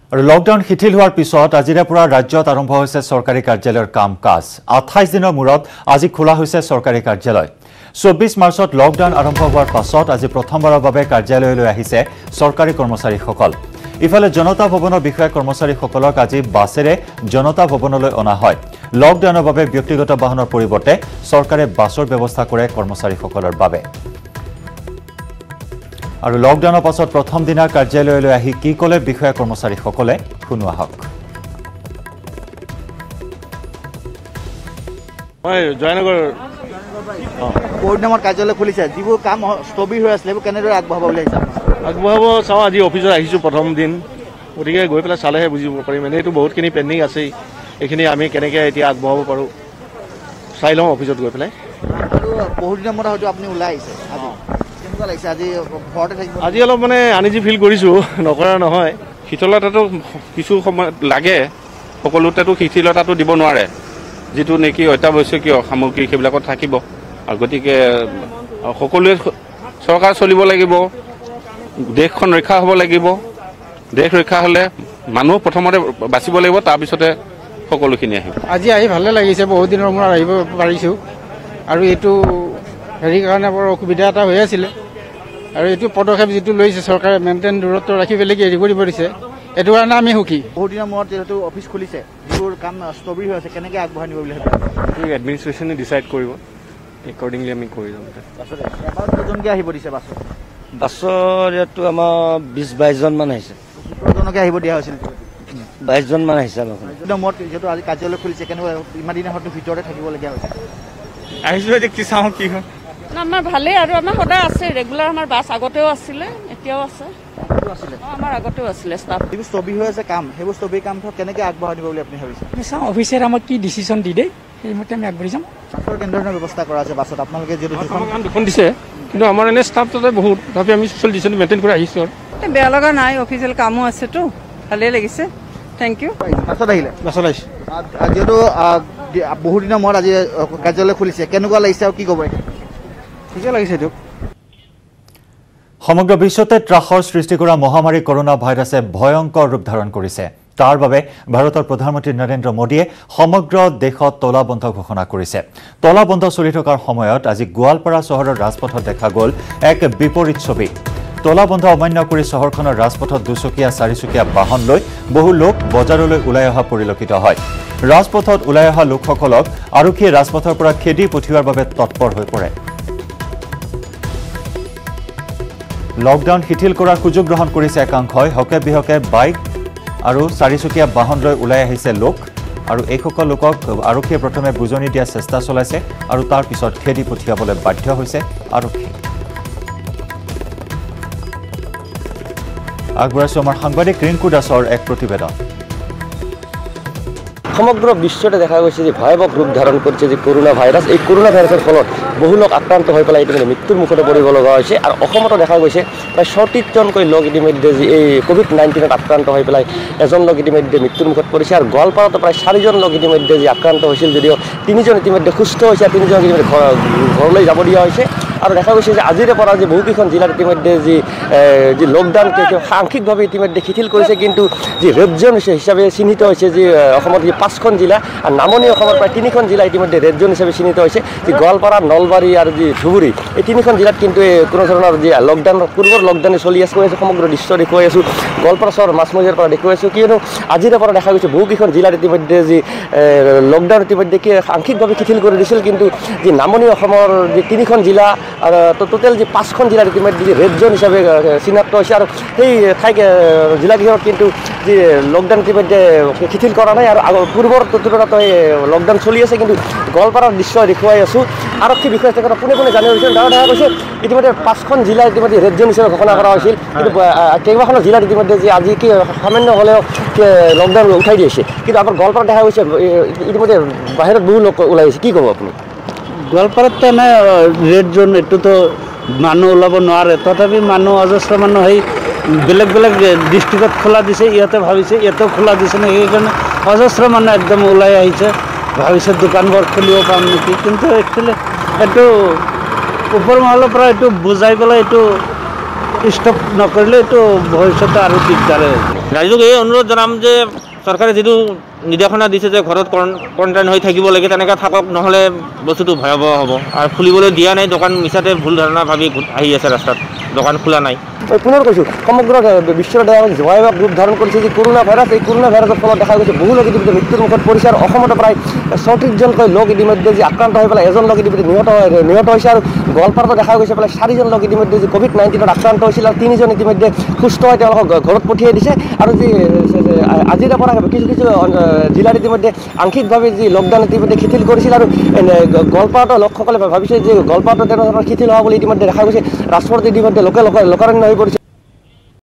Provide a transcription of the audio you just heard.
আৰু লকডাউন শিথিল হোৱাৰ পিছত আজিৰে পৰা ৰাজ্যত আৰম্ভ হৈছে চৰকাৰী কাৰ্যালয়ৰ কাম-কাজ 28 দিনৰ মূৰত আজি খোলা হৈছে চৰকাৰী কাৰ্যালয় 24 মাৰ্চত লকডাউন আৰম্ভ হোৱাৰ পাছত আজি প্ৰথমবাৰৰ বাবে কাৰ্যালয়লৈ আহিছে চৰকাৰী কৰ্মচাৰীসকল ইফালে জনতা ভৱনৰ বিষয়া কৰ্মচাৰীসকলক আজি বাছেৰে জনতা ভৱনলৈ অনা হয় লকডাউনৰ বাবে ব্যক্তিগত বাহনৰ পৰিৱৰ্তে চৰকাৰে বাছৰ ব্যৱস্থা কৰে কৰ্মচাৰীসকলৰ বাবে আৰু লকডাউনৰ পাছত প্ৰথম দিনা কাৰ্যালয়লৈ আহি কি কলে বিষয়া কৰ্মচাৰীসকলে শুনোৱা হওক জয়নগৰ কোৰ্ডিনামৰ কাৰ্যালয় খুলিছে যিবোৰ কাম স্থবিৰ হৈ আছিল কেনেদৰে আগবঢ়াব বুলি আগবঢ়াব চাওঁ আজি অফিচত আহিছোঁ প্ৰথম দিন গতিকে গৈ পেলাই চালেহে বুজিব পাৰিম এনেইতো বহুতখিনি পেণ্ডিং আছেই এইখিনি আমি কেনেকৈ এতিয়া আগবঢ়াব পাৰোঁ চাই লওঁ অফিচত গৈ পেলাই আৰু বহুত দিনৰ মূৰত হয়তো আপুনি ওলাই আহিছে কেনেকুৱা লাগিছে আজি ঘৰতে থাকিব আজি অলপ মানে আনিজি ফিল কৰিছোঁ নকৰা নহয় শীতলতাটো কিছু সময়ত লাগে সকলোতেতো শিথিলতাটো দিব নোৱাৰে যিটো নেকি অত্যাৱশ্যকীয় সামগ্ৰী সেইবিলাকত থাকিব আৰু গতিকে সকলোৱে চৰকাৰ চলিব লাগিব দেশখন ৰক্ষা হ'ব লাগিব দেশ ৰক্ষা হ'লে মানুহ প্ৰথমতে বাচিব লাগিব তাৰপিছতে সকলোখিনি আহিব আজি আহি ভালে লাগিছে বহুত দিনৰ মূৰত আহিব পাৰিছোঁ আৰু এইটো হেৰিৰ কাৰণে বৰ অসুবিধা এটা হৈ আছিলে আৰু এইটো পদক্ষেপ যিটো লৈছে চৰকাৰে মেইনটেইন দূৰত্ব ৰাখি পেলাই হেৰি কৰিব দিছে এইটো কাৰণে আমি সুখী বহুত দিনৰ মূৰত যিহেতু অফিচ খুলিছে যিবোৰ কাম স্থবিৰ হৈ আছে কেনেকৈ আগবঢ়াই নিব বুলি ভাবে এডমিনিষ্ট্ৰেশ্যনে ডিচাইড কৰিব একৰ্ডিংলি আমি কৰি যাম এবাৰ কেইজনকৈ আহিব দিছে বাছত বাছৰ ইয়াতো আমাৰ 20-22 জন মান আহিছে 17জনকৈ আহিব দিয়া হৈছিল 22 জন মান আহিছে আমাৰ মূৰত যিহেতু আজি কাৰ্যালয় খুলিছে কেনেকুৱা ইমান দিনৰ হয়তো ভিতৰতে থাকিবলগীয়া হৈছে আহিছোঁ এতিয়া কি চাওঁ কি হয় আমাৰ ভালেই আৰু আমাৰ সদায় আছে ৰেগুলাৰ আমাৰ বাছ আগতেও আছিলে এতিয়াও আছে আমাৰ আগতেও আছিলে ষ্টাফ যিবোৰ স্থবিৰ হৈ আছে কাম সেইবোৰ স্থবিৰ কাম কেনেকৈ আগবঢ়াই নিব বুলি আপুনি ভাবিছে আমি চাওঁ অফিচাৰে আমাক কি ডিচিশ্যন দি দিয়ে সেইমতে আমি আগবাঢ়ি যাম বাছৰ কেনেধৰণৰ ব্যৱস্থা কৰা আছে বাছত আপোনালোকে যিহেতু দুখন দিছে কিন্তু আমাৰ এনে ষ্টাফ তাতে বহুত ভাবি আমি ছ'চিয়েল ডিষ্টেঞ্চ মেইনটেইন কৰি আহিছোঁ আৰু বেয়া লগা নাই অফিচিয়েল কামো আছেতো ভালেই লাগিছে থেংক ইউ বাছত আহিলে বাছত আহিছোঁ যিহেতু বহুত দিনৰ মূৰত আজি কাৰ্যালয় খুলিছে কেনেকুৱা লাগিছে আৰু কি ক'ব ঠিকে লাগিছে দিয়ক সমগ্ৰ বিশ্বতে ত্ৰাসৰ সৃষ্টি কৰা মহামাৰী কৰোনা ভাইৰাছে ভয়ংকৰ ৰূপ ধাৰণ কৰিছে তাৰ বাবে ভাৰতৰ প্ৰধানমন্ত্ৰী নৰেন্দ্ৰ মোদীয়ে সমগ্ৰ দেশত তলাবন্ধ ঘোষণা কৰিছে তলাবন্ধ চলি থকাৰ সময়ত আজি গোৱালপাৰা চহৰৰ ৰাজপথত দেখা গ'ল এক বিপৰীত ছবি তলাবন্ধ অমান্য কৰি চহৰখনৰ ৰাজপথত দুচকীয়া চাৰিচকীয়া বাহন লৈ বহু লোক বজাৰলৈ ওলাই অহা পৰিলক্ষিত হয় ৰাজপথত ওলাই অহা লোকসকলক আৰক্ষীয়ে ৰাজপথৰ পৰা খেদি পঠিওৱাৰ বাবে তৎপৰ হৈ পৰে লকডাউন শিথিল কৰাৰ সুযোগ গ্ৰহণ কৰিছে একাংশই হকে বিহকে বাইক আৰু চাৰিচকীয়া বাহন লৈ ওলাই আহিছে লোক আৰু এইসকল লোকক আৰক্ষীয়ে প্ৰথমে বুজনি দিয়াৰ চেষ্টা চলাইছে আৰু তাৰ পিছত খেদি পঠিয়াবলৈ বাধ্য হৈছে আৰক্ষী আগবঢ়াইছো আমাৰ সাংবাদিক ৰিংকু দাসৰ এক প্ৰতিবেদন সমগ্ৰ বিশ্বতে দেখা গৈছে যে ভয়াৱহ ৰূপ ধাৰণ কৰিছে যে কৰোনা ভাইৰাছ এই কৰোনা ভাইৰাছৰ ফলত বহু লোক আক্ৰান্ত হৈ পেলাই ইতিমধ্যে মৃত্যুৰ মুখতে পৰিব লগা হৈছে আৰু অসমতো দেখা গৈছে প্ৰায় 34জনকৈ লোক ইতিমধ্যে যি এই COVID-19ত আক্ৰান্ত হৈ পেলাই এজন লোক ইতিমধ্যে মৃত্যুৰ মুখত পৰিছে আৰু গোৱালপাৰাতো প্ৰায় 4জন লোক ইতিমধ্যে যি আক্ৰান্ত হৈছিল যদিও 3জন ইতিমধ্যে সুস্থ হৈছে আৰু 3জনক ইতিমধ্যে ঘৰলৈ যাব দিয়া হৈছে আৰু দেখা গৈছে যে আজিৰে পৰা যে বহুকেইখন জিলাত ইতিমধ্যে যি লকডাউনকে আংশিকভাৱে ইতিমধ্যে শিথিল কৰিছে কিন্তু যি ৰেড জ'ন হিচাপে চিহ্নিত হৈছে যে অসমৰ যি 5খন জিলা আৰু নামনি অসমৰ প্ৰায় 3খন জিলা ইতিমধ্যে ৰেড জ'ন হিচাপে চিহ্নিত হৈছে যি গোৱালপাৰা নলবাৰী আৰু যি ধুবুৰী এই 3খন জিলাত কিন্তু কোনো ধৰণৰ যি লকডাউনৰ পূৰ্বৰ লকডাউনে চলি আছে সমগ্ৰ দৃশ্য দেখুৱাই আছোঁ গোৱালপাৰা চহৰ মাছমজিয়াৰ পৰা দেখুৱাই আছোঁ কিয়নো আজিৰে পৰা দেখা গৈছে বহুকেইখন জিলাত ইতিমধ্যে যি লকডাউন ইতিমধ্যে আংশিকভাৱে শিথিল কৰি দিছিল কিন্তু যি নামনি অসমৰ যি 3খন জিলা আৰু টোটেল যি 5খন জিলাত ইতিমধ্যে যি ৰেড জ'ন হিচাপে চিনাক্ত হৈছে আৰু সেই জিলাকেইখনত কিন্তু যি লকডাউন ইতিমধ্যে শিথিল কৰা নাই আৰু পূৰ্বৰ তুলনাত লকডাউন চলি আছে কিন্তু গোৱালপাৰাৰ দৃশ্য দেখুৱাই আছোঁ আৰক্ষী বিষয়া পোনে পোনে জানিব বিচাৰিছোঁ ডাঙৰ দেখা গৈছে ইতিমধ্যে 5খন জিলা ইতিমধ্যে ৰেড জ'ন হিচাপে ঘোষণা কৰা হৈছিল কিন্তু কেইবাখনো জিলাত ইতিমধ্যে যে আজি কি সামান্য হ'লেও লকডাউন উঠাই দিছে কিন্তু আমাৰ গোৱালপাৰাত দেখা গৈছে ইতিমধ্যে বাহিৰত বহু লোক ওলাই আহিছে কি ক'ব আপুনি গোৱালপাৰাত এনে ৰেড জ'ন এইটোতো মানুহ ওলাব নোৱাৰে তথাপি মানুহ অজস্ৰ মানুহ সেই বেলেগ বেলেগ ডিষ্ট্ৰিক্টত খোলা দিছে ইয়াতে ভাবিছে ইয়াতেও খোলা দিছে নে সেইকাৰণে অজস্ৰ মানুহ একদম ওলাই আহিছে ভাবিছে দোকানবোৰ খুলিব পাম নেকি কিন্তু একচুৱেলি এইটো ওপৰ মহলৰ পৰা এইটো বুজাই পেলাই এইটো ষ্টপ নকৰিলে এইটো ভৱিষ্যতে আৰু দিগদাৰে হ'ব। ৰাইজক এই অনুৰোধ জনাম যে চৰকাৰে যিটো নিৰ্দেশনা দিছে যে ঘৰত কোৱাৰেণ্টাইন হৈ থাকিব লাগে তেনেকৈ থাকক, নহ'লে বস্তুটো ভয়াৱহ হ'ব। আৰু খুলিবলৈ দিয়া নাই দোকান, মিছাতে ভুল ধাৰণা ভাবি আহি আছে ৰাস্তাত, দোকান খোলা নাই। পুনৰ কৈছোঁ, সমগ্ৰ বিশ্বৰ ভয়াৱহ ৰূপ ধাৰণ কৰিছে যে কৰোণা ভাইৰাছ। এই কৰোণা ভাইৰাছৰ ফলত দেখা গৈছে বহু লোক ইতিমধ্যে মৃত্যুৰ মুখত পৰিছে আৰু অসমতো প্ৰায় 34জনকৈ লোক ইতিমধ্যে যি আক্ৰান্ত হৈ পেলাই এজন লোক ইতিমধ্যে নিহত হৈছে। আৰু গোৱালপাৰাতো দেখা গৈছে প্ৰায় 4জন লোক ইতিমধ্যে যি COVID-19ত আক্ৰান্ত হৈছিল আৰু 3জন ইতিমধ্যে সুস্থ হৈ তেওঁলোকক ঘৰত পঠিয়াই দিছে। আৰু যি আজিৰে পৰা কিছু কিছু জিলাত ইতিমধ্যে আংশিকভাৱে যি লকডাউন ইতিমধ্যে শিথিল কৰিছিল। আৰু গোৱালপাৰাতো লোকসকলে ভাবিছে যে গোৱালপাৰাতো তেনেধৰণৰ শিথিল হোৱা বুলি ইতিমধ্যে দেখা গৈছে। ৰাজপথত ইতিমধ্যে লোকাৰণ্য হৈ পৰিছে।